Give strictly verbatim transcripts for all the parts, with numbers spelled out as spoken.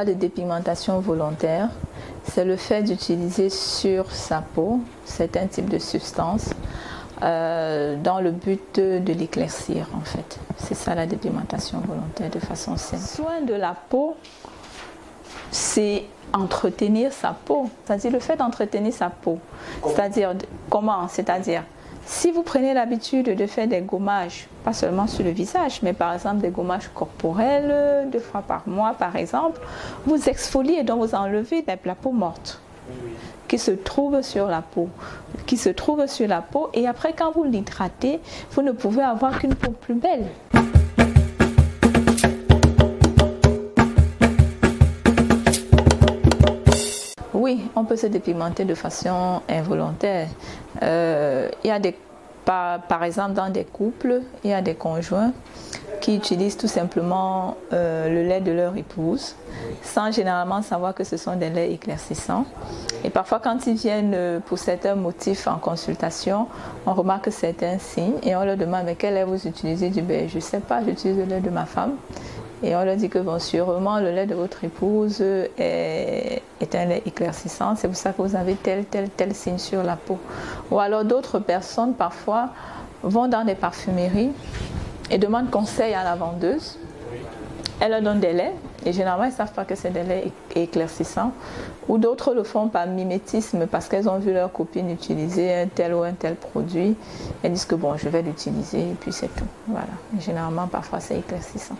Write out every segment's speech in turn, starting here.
parle de dépigmentation volontaire, c'est le fait d'utiliser sur sa peau certains types de substances euh, dans le but de, de l'éclaircir en fait. C'est ça la dépigmentation volontaire de façon saine. Soin de la peau, c'est entretenir sa peau, c'est-à-dire le fait d'entretenir sa peau. C'est-à-dire comment? C'est-à-dire si vous prenez l'habitude de faire des gommages, pas seulement sur le visage, mais par exemple des gommages corporels, deux fois par mois par exemple, vous exfoliez et donc vous enlevez la peau morte qui se trouve sur la peau, qui se trouve sur la peau et après quand vous l'hydratez, vous ne pouvez avoir qu'une peau plus belle. Oui, on peut se dépigmenter de façon involontaire. Euh, il y a des, par, par exemple, dans des couples, il y a des conjoints qui utilisent tout simplement euh, le lait de leur épouse, sans généralement savoir que ce sont des laits éclaircissants. Et parfois, quand ils viennent pour certains motifs en consultation, on remarque certains signes et on leur demande mais quel lait vous utilisez? Je dis ben, je ne sais pas, j'utilise le lait de ma femme. Et on leur dit que bon, sûrement le lait de votre épouse est, est un lait éclaircissant, c'est pour ça que vous avez tel, tel, tel signe sur la peau. Ou alors d'autres personnes parfois vont dans des parfumeries et demandent conseil à la vendeuse. Elle leur donne des laits et généralement ils ne savent pas que c'est des laits éclaircissants. Ou d'autres le font par mimétisme parce qu'elles ont vu leur copine utiliser un tel ou un tel produit. Elles disent que bon, je vais l'utiliser et puis c'est tout. Voilà. Et généralement parfois c'est éclaircissant.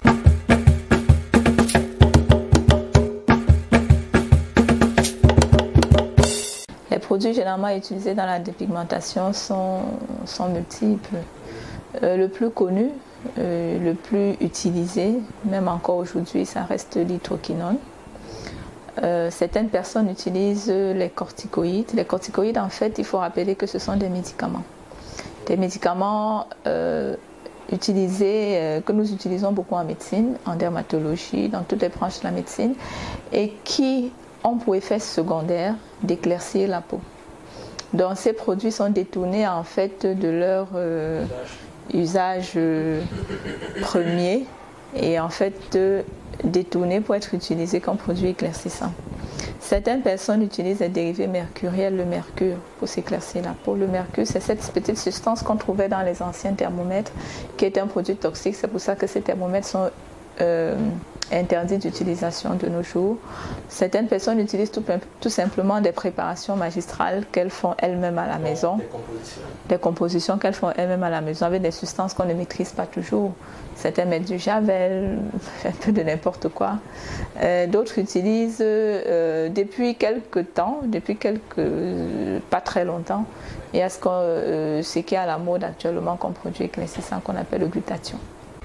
Les produits généralement utilisés dans la dépigmentation sont, sont multiples. Euh, le plus connu, euh, le plus utilisé, même encore aujourd'hui, ça reste l'hydroquinone. Euh, certaines personnes utilisent les corticoïdes. Les corticoïdes, en fait, il faut rappeler que ce sont des médicaments. Des médicaments euh, utilisés, euh, que nous utilisons beaucoup en médecine, en dermatologie, dans toutes les branches de la médecine, et qui ont pour effet secondaire d'éclaircir la peau. Donc ces produits sont détournés en fait de leur euh, usage euh, premier et en fait euh, détournés pour être utilisés comme produits éclaircissants. Certaines personnes utilisent des dérivés mercuriels, le mercure, pour s'éclaircir la peau. Le mercure, c'est cette petite substance qu'on trouvait dans les anciens thermomètres, qui est un produit toxique. C'est pour ça que ces thermomètres sont euh, interdits d'utilisation de nos jours. Certaines personnes utilisent tout, tout simplement des préparations magistrales qu'elles font elles-mêmes à la maison. Des compositions. Des compositions qu'elles font elles-mêmes à la maison avec des substances qu'on ne maîtrise pas toujours. Certains mettent du javel, un peu de n'importe quoi. Euh, D'autres utilisent euh, depuis quelques temps, depuis quelques, euh, pas très longtemps, il y a ce qu'on, euh, ce qui est à la mode actuellement comme produit éclaircissant qu'on appelle le glutathion.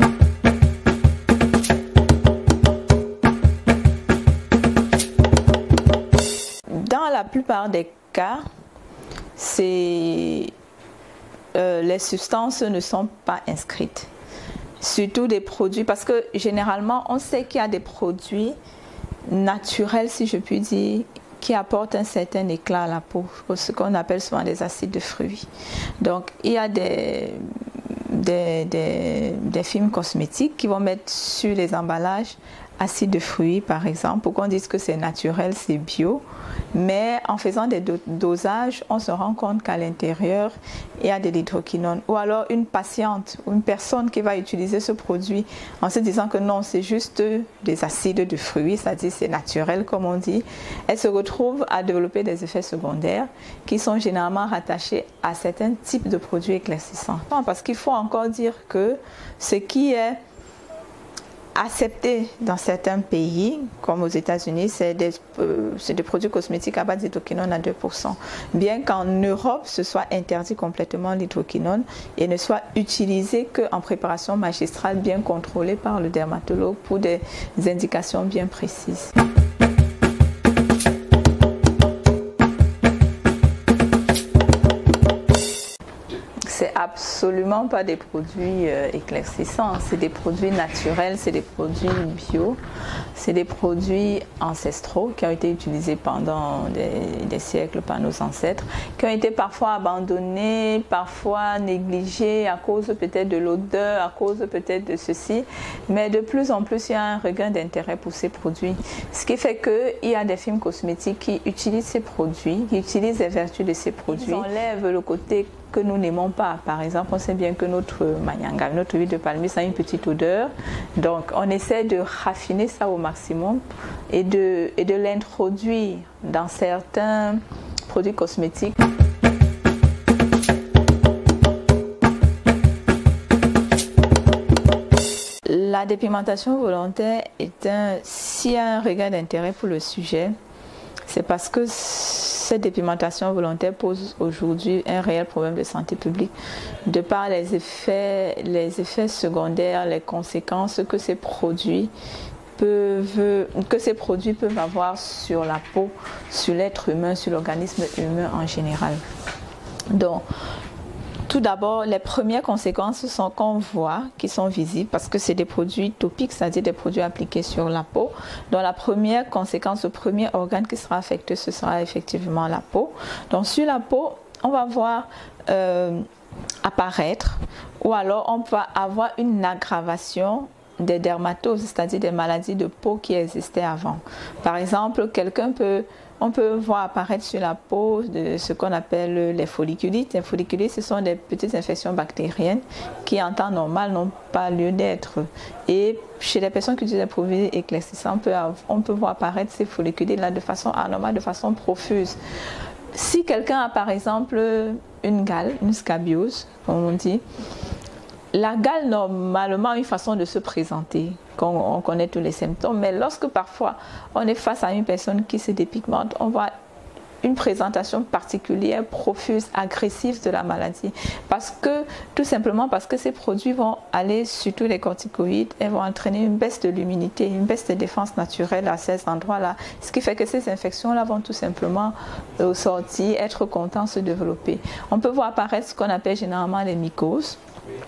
Dans la plupart des cas, c'est, euh, les substances ne sont pas inscrites. Surtout des produits, parce que généralement, on sait qu'il y a des produits naturels, si je puis dire, qui apportent un certain éclat à la peau, ce qu'on appelle souvent des acides de fruits. Donc, il y a des, des, des, des films cosmétiques qui vont mettre sur les emballages acide de fruits par exemple, pour qu'on dise que c'est naturel, c'est bio, mais en faisant des do dosages, on se rend compte qu'à l'intérieur, il y a de l'hydroquinone. Ou alors une patiente ou une personne qui va utiliser ce produit en se disant que non, c'est juste des acides de fruits, c'est-à-dire c'est naturel comme on dit, elle se retrouve à développer des effets secondaires qui sont généralement rattachés à certains types de produits éclaircissants. Parce qu'il faut encore dire que ce qui est accepté dans certains pays, comme aux États-Unis, c'est des, euh, des produits cosmétiques à base d'hydroquinone à deux pour cent. Bien qu'en Europe, ce soit interdit complètement l'hydroquinone et ne soit utilisé qu'en préparation magistrale bien contrôlée par le dermatologue pour des indications bien précises. C'est à absolument pas des produits euh, éclaircissants. C'est des produits naturels, c'est des produits bio, c'est des produits ancestraux qui ont été utilisés pendant des, des siècles par nos ancêtres, qui ont été parfois abandonnés, parfois négligés à cause peut-être de l'odeur, à cause peut-être de ceci. Mais de plus en plus, il y a un regain d'intérêt pour ces produits. Ce qui fait qu'il y a des firmes cosmétiques qui utilisent ces produits, qui utilisent les vertus de ces produits. Ils enlèvent le côté que nous n'aimons pas. Par exemple, on sait bien que notre manyanga, notre huile de palmier, ça a une petite odeur. Donc, on essaie de raffiner ça au maximum et de, et de l'introduire dans certains produits cosmétiques. La dépigmentation volontaire est un, s'il y a un regard d'intérêt pour le sujet, c'est parce que cette dépigmentation volontaire pose aujourd'hui un réel problème de santé publique, de par les effets, les effets secondaires, les conséquences que ces produits peuvent, que ces produits peuvent avoir sur la peau, sur l'être humain, sur l'organisme humain en général. Donc, tout d'abord, les premières conséquences sont qu'on voit, qui sont visibles, parce que c'est des produits topiques, c'est-à-dire des produits appliqués sur la peau. Donc la première conséquence, le premier organe qui sera affecté, ce sera effectivement la peau. Donc sur la peau, on va voir euh, apparaître, ou alors on va avoir une aggravation des dermatoses, c'est-à-dire des maladies de peau qui existaient avant. Par exemple, quelqu'un peut... On peut voir apparaître sur la peau de ce qu'on appelle les folliculites. Les folliculites, ce sont des petites infections bactériennes qui, en temps normal, n'ont pas lieu d'être. Et chez les personnes qui utilisent des produits éclaircissants, on peut, on peut voir apparaître ces folliculites-là de façon anormale, de façon profuse. Si quelqu'un a, par exemple, une gale, une scabiose, comme on dit, la gale, normalement, a une façon de se présenter, quand on connaît tous les symptômes, mais lorsque parfois on est face à une personne qui se dépigmente, on voit une présentation particulière, profuse, agressive de la maladie. Parce que, tout simplement parce que ces produits vont aller, surtout les corticoïdes, et vont entraîner une baisse de l'immunité, une baisse de défense naturelle à ces endroits-là. Ce qui fait que ces infections-là vont tout simplement sortir, être contentes, se développer. On peut voir apparaître ce qu'on appelle généralement les mycoses.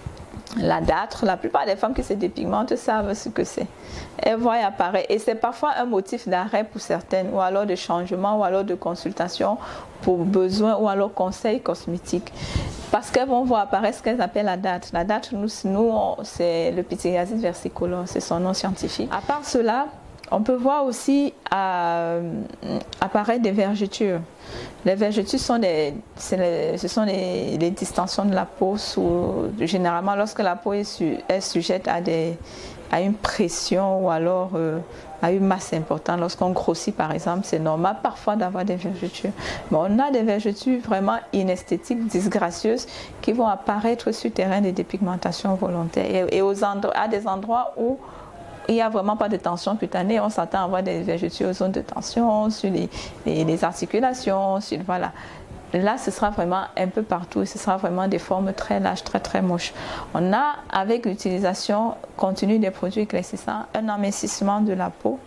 La dâtre, la plupart des femmes qui se dépigmentent savent ce que c'est. Elles voient apparaître et c'est parfois un motif d'arrêt pour certaines, ou alors de changement, ou alors de consultation pour besoin, ou alors conseil cosmétique. Parce qu'elles vont voir apparaître ce qu'elles appellent la dâtre. La dâtre, nous, nous c'est le pityriasis versicolor, c'est son nom scientifique. À part cela, on peut voir aussi euh, apparaître des vergetures. Les vergetures sont des, les, ce sont les, les distensions de la peau, sous, généralement lorsque la peau est, su, est sujette à, des, à une pression ou alors euh, à une masse importante. Lorsqu'on grossit par exemple, c'est normal parfois d'avoir des vergetures. Mais on a des vergetures vraiment inesthétiques, disgracieuses, qui vont apparaître sur le terrain de dépigmentation volontaire et, et aux endroits, à des endroits où il n'y a vraiment pas de tension cutanée. On s'attend à avoir des vergetures aux zones de tension, sur les, les, les articulations, sur, voilà. Là, ce sera vraiment un peu partout et ce sera vraiment des formes très larges, très très moches. On a, avec l'utilisation continue des produits éclaircissants, un amincissement de la peau.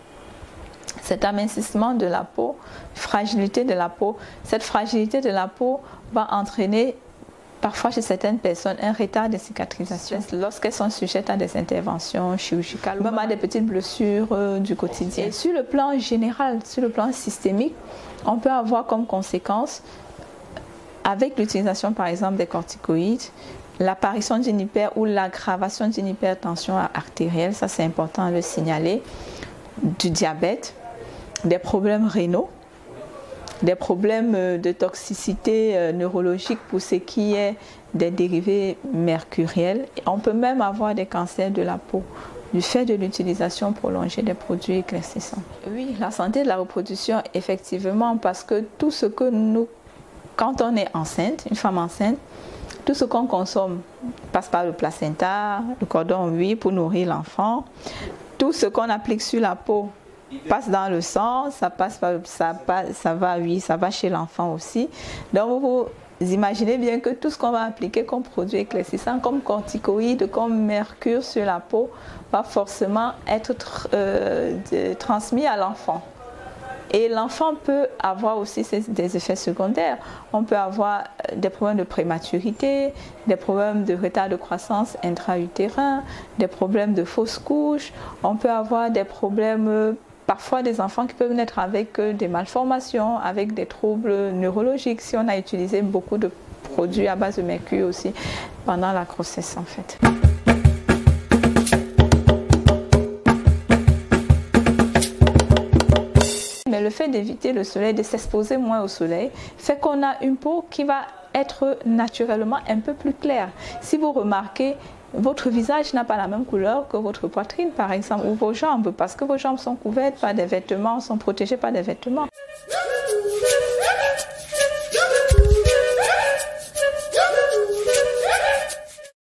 Cet amincissement de la peau, fragilité de la peau, cette fragilité de la peau va entraîner parfois chez certaines personnes un retard de cicatrisation lorsqu'elles sont sujettes à des interventions chirurgicales, même à des petites blessures euh, du quotidien. Et sur le plan général, sur le plan systémique, on peut avoir comme conséquence, avec l'utilisation par exemple des corticoïdes, l'apparition d'une hyper ou l'aggravation d'une hypertension artérielle, ça c'est important de le signaler, du diabète, des problèmes rénaux, des problèmes de toxicité neurologique pour ce qui est des dérivés mercuriels. On peut même avoir des cancers de la peau du fait de l'utilisation prolongée des produits éclaircissants. Oui, la santé de la reproduction, effectivement, parce que tout ce que nous, quand on est enceinte, une femme enceinte, tout ce qu'on consomme passe par le placenta, le cordon ombilical pour nourrir l'enfant, tout ce qu'on applique sur la peau passe dans le sang, ça passe, ça, passe, ça va, oui, ça va chez l'enfant aussi. Donc vous imaginez bien que tout ce qu'on va appliquer comme produit éclaircissant, comme corticoïdes, comme mercure sur la peau, va forcément être euh, de, transmis à l'enfant. Et l'enfant peut avoir aussi des effets secondaires. On peut avoir des problèmes de prématurité, des problèmes de retard de croissance intra-utérin, des problèmes de fausse couche. On peut avoir des problèmes, parfois des enfants qui peuvent naître avec des malformations, avec des troubles neurologiques, si on a utilisé beaucoup de produits à base de mercure aussi pendant la grossesse en fait. Mais le fait d'éviter le soleil, de s'exposer moins au soleil, fait qu'on a une peau qui va être naturellement un peu plus claire. Si vous remarquez, votre visage n'a pas la même couleur que votre poitrine par exemple, ou vos jambes, parce que vos jambes sont couvertes par des vêtements, sont protégées par des vêtements.